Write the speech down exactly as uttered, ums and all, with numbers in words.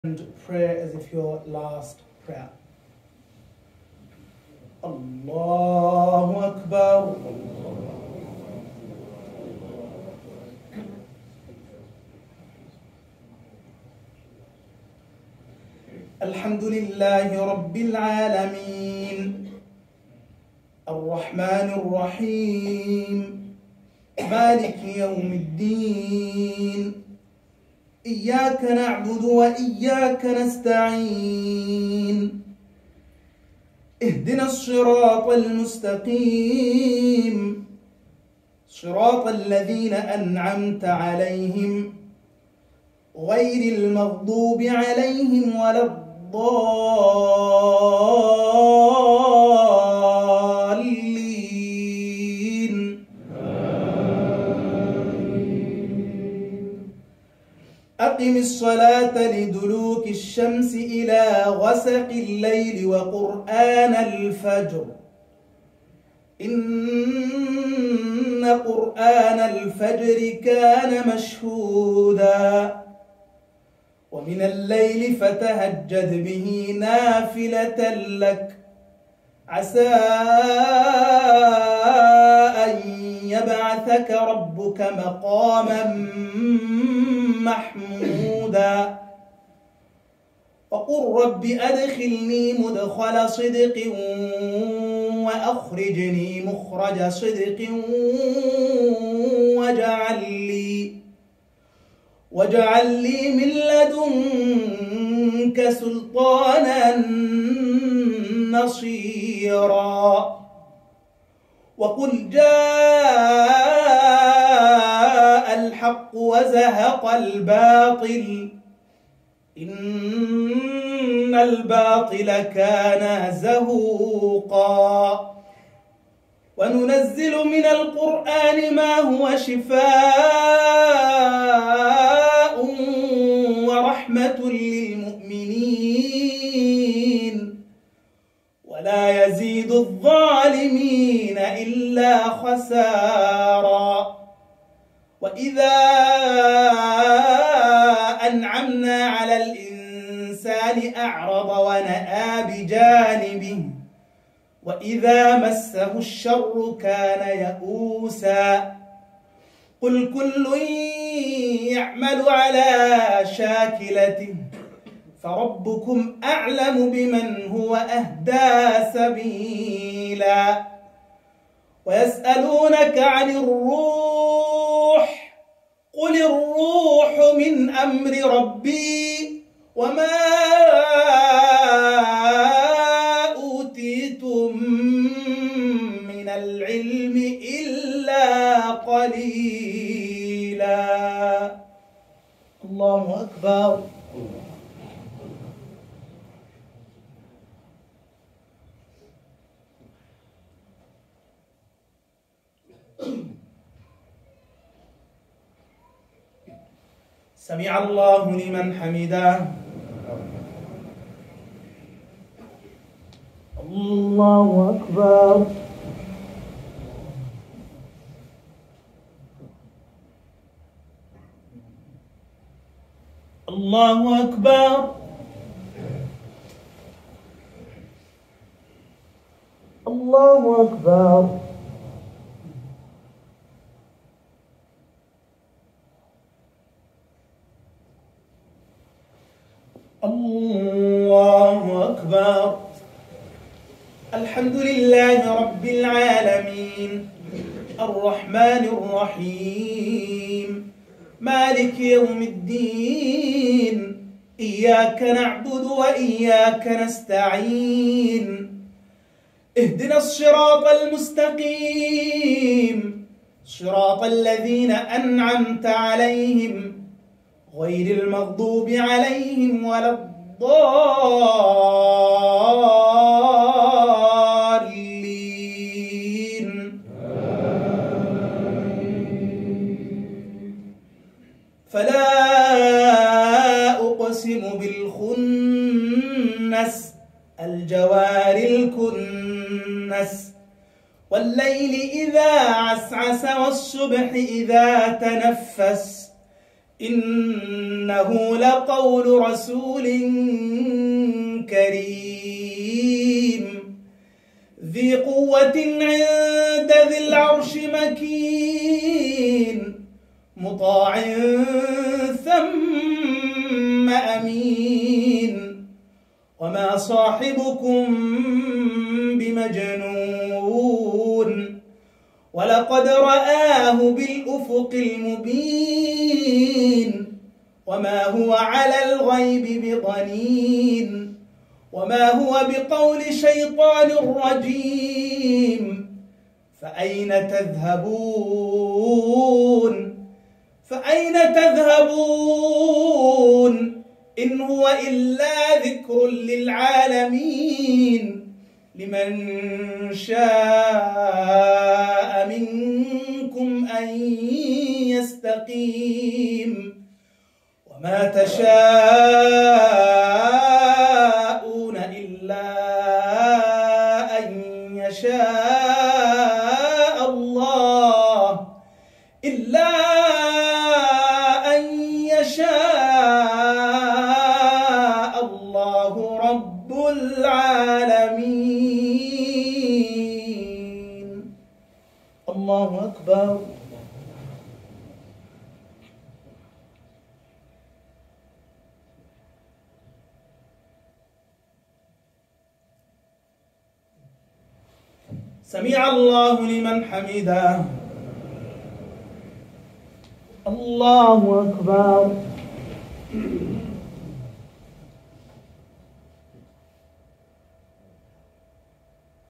And prayer as if your last prayer. Allahu Akbar. Alhamdulillahi Rabbil Alameen. Ar-Rahman Ar-Rahim. Maliki Yawmiddin. إياك نعبد وإياك نستعين اهدنا الصراط المستقيم صراط الذين أنعمت عليهم غير المغضوب عليهم ولا الضالين. أقم الصلاة لدلوك الشمس إلى غسق الليل وقرآن الفجر إن قرآن الفجر كان مشهودا ومن الليل فتهجد به نافلة لك عسى أن يبعثك ربك مقاما محمودا وقل رب أدخلني مدخل صدق وأخرجني مخرج صدق واجعل لي واجعل لي من لدنك سلطانا نصيرا وقل جاء الحق وزهق الباطل إن الباطل كان زهوقا وننزل من القرآن ما هو شفاء ورحمة للمؤمنين ولا يزيد الظالمين إلا خسارا وإذا أنعمنا على الإنسان أعرض ونأى بجانبه وإذا مسه الشر كان يئوسا قل كل يعمل على شاكلته فربكم أعلم بمن هو أهدى سبيلا ويسألونك عن الروح قل الروح من أمر ربي وما أوتيتم من العلم إلا قليلا. الله أكبر. سمع الله لمن حمده. الله أكبر. الله أكبر. الله أكبر. الله أكبر. الحمد لله رب العالمين الرحمن الرحيم مالك يوم الدين إياك نعبد وإياك نستعين اهدنا الصراط المستقيم صراط الذين أنعمت عليهم غير المغضوب عليهم ولا الضالين. فلا أقسم بالخنس الجوار الكنس والليل إذا عسعس والصبح إذا تنفس إنه لقول رسول كريم ذي قوة عند ذي العرش مكين مطاع ثم أمين وما صاحبكم بمجنون ولقد رآه بالأفق المبين وما هو على الغيب بضنين وما هو بقول شيطان رجيم فأين تذهبون فأين تذهبون إن هو إلا ذكر للعالمين لمن شاء منكم أن يستقيم وما تشاءون إلا أن يشاء الله إلا أن يشاء الله رب العالمين. الله أكبر. سمع الله لمن حمده. الله أكبر.